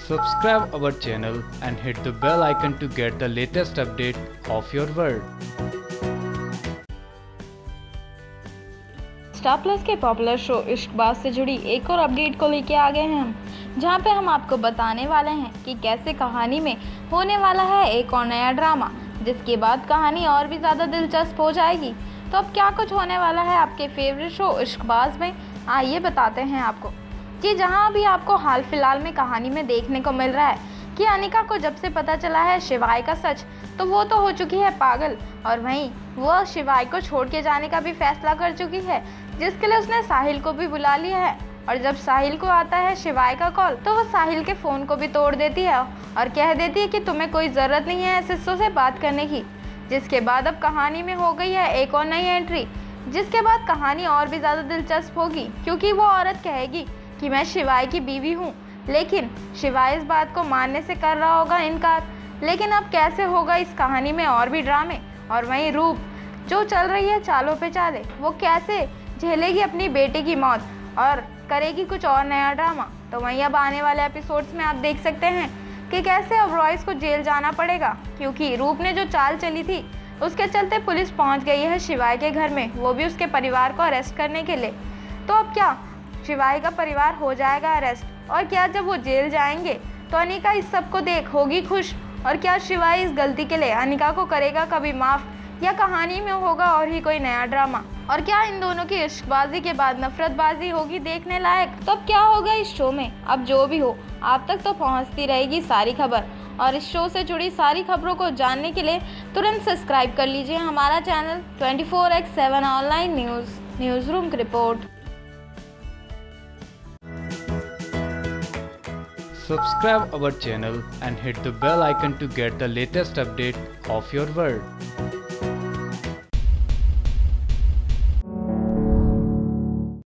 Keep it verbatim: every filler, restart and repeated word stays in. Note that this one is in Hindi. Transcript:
Subscribe our channel and hit the bell icon to get the latest update of your world. Star Plus के पॉपुलर शो इश्कबाज से जुड़ी एक और अपडेट को लेके आ गए हैं हम, जहां पे हम आपको बताने वाले हैं कि कैसे कहानी में होने वाला है एक और नया ड्रामा, जिसके बाद कहानी और भी ज़्यादा दिलचस्प हो जाएगी। तो अब क्या कुछ होने वाला है आपके फेवरेट शो इश्कबाज में, आइए बताते हैं आपको। कि जहां अभी आपको हाल फिलहाल में कहानी में देखने को मिल रहा है कि अनिका को जब से पता चला है शिवाय का सच, तो वो तो हो चुकी है पागल, और वहीं वो शिवाय को छोड़ के जाने का भी फैसला कर चुकी है, जिसके लिए उसने साहिल को भी बुला लिया है। और जब साहिल को आता है शिवाय का कॉल, तो वो साहिल के फ़ोन को भी तोड़ देती है और कह देती है कि तुम्हें कोई ज़रूरत नहीं है सिस्सों से बात करने की। जिसके बाद अब कहानी में हो गई है एक और नई एंट्री, जिसके बाद कहानी और भी ज़्यादा दिलचस्प होगी, क्योंकि वो औरत कहेगी कि मैं शिवाय की बीवी हूँ, लेकिन शिवाय इस बात को मानने से कर रहा होगा इनकार। लेकिन अब कैसे होगा इस कहानी में और भी ड्रामे। और वहीं रूप जो चल रही है चालों पे चाले, वो कैसे झेलेगी अपनी बेटे की मौत और करेगी कुछ और नया ड्रामा। तो वहीं अब आने वाले एपिसोड्स में आप देख सकते हैं कि कैसे अब रॉयस को जेल जाना पड़ेगा, क्योंकि रूप ने जो चाल चली थी उसके चलते पुलिस पहुंच गई है शिवाय के घर में, वो भी उसके परिवार को अरेस्ट करने के लिए। तो अब क्या शिवाय का परिवार हो जाएगा अरेस्ट, और क्या जब वो जेल जाएंगे तो अनिका इस सब को देख होगी खुश, और क्या शिवाय इस गलती के लिए अनिका को करेगा कभी माफ़, या कहानी में होगा और ही कोई नया ड्रामा। और क्या इन दोनों की इश्कबाजी के बाद नफरतबाजी होगी देखने लायक। तो अब क्या होगा इस शो में, अब जो भी हो आप तक तो पहुंचती रहेगी सारी खबर, और इस शो से जुड़ी सारी खबरों को जानने के लिए तुरंत सब्सक्राइब कर लीजिए हमारा channel twenty four x seven online news news room की रिपोर्ट। Subscribe our channel and hit the bell icon to get the latest update of your world.